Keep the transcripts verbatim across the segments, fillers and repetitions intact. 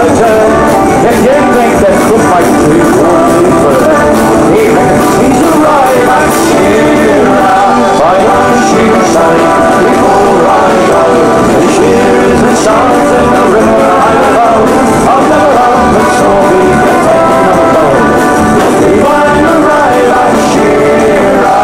a turn. If you think that cook might do for you first, even he's arrived at Shearer. By one sheep side, before I go, the shearers and sons in the river I flow. I'll never open so we can take no gold. If I'm arrived at Shearer.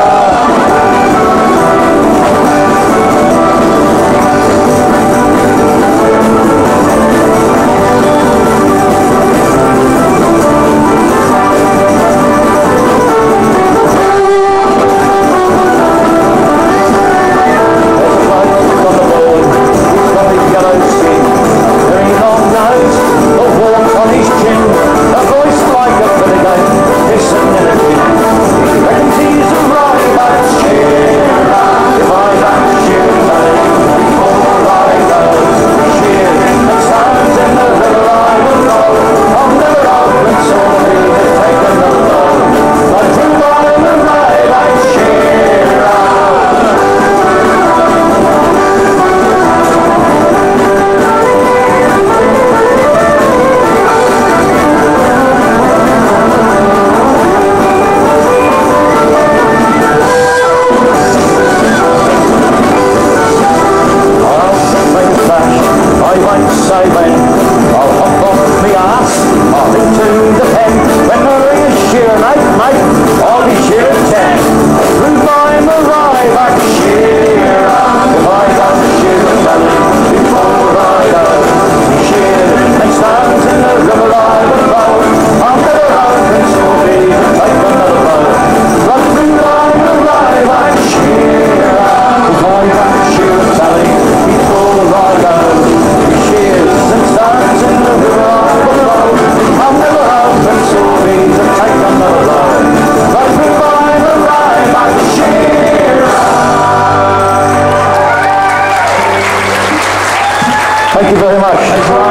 Thank you very much.